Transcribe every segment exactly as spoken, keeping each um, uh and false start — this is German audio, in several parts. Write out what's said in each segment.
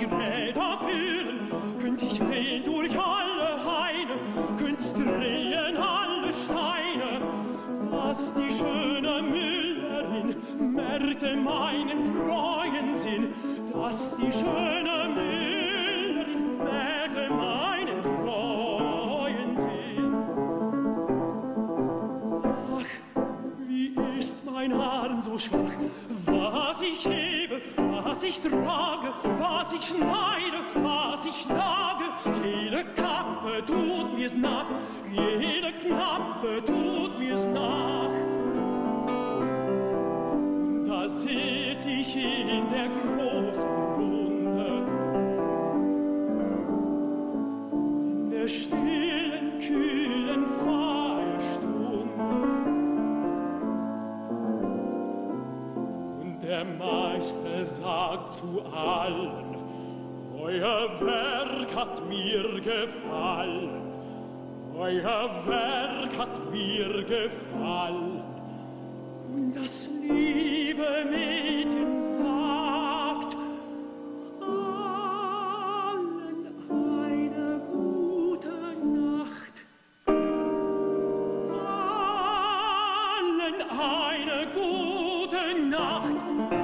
Räder führen, könnt ich wehen durch alle Haine, könnt ich drehen alle Steine, dass die schöne Müllerin merkte meinen treuen Sinn, dass die schöne Müllerin merkte meinen treuen Sinn. Ach, wie ist mein Arm so schwach, was ich hebe, was ich trage, was ich schneide, was ich schlage, jede Kappe tut mir's nach, jede Knappe tut mir's nach. Da sitz ich in der großen Runde, in der stillen, kühlen Feierstunde. Der Meister sagt zu allen, euer Werk hat mir gefallen, euer Werk hat mir gefallen. Und das liebe Mädchen sagt allen eine gute Nacht, allen eine gute Nacht.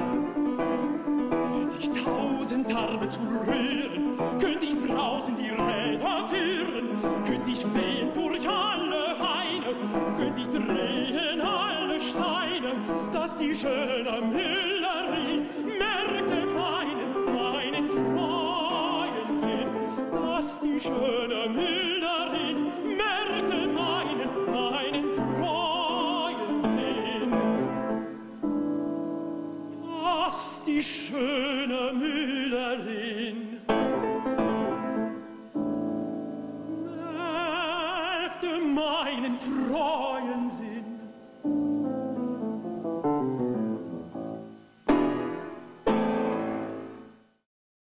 Tausend Arme zu rühren, könnt ich brausen die Räder führen, könnt ich wehen durch alle Haine, könnt ich drehen alle Steine, dass die schöne Müllerin merkte meinen, meinen treuen Sinn, dass die schöne Müllerin merkte meinen, meinen treuen Sinn, dass die schöne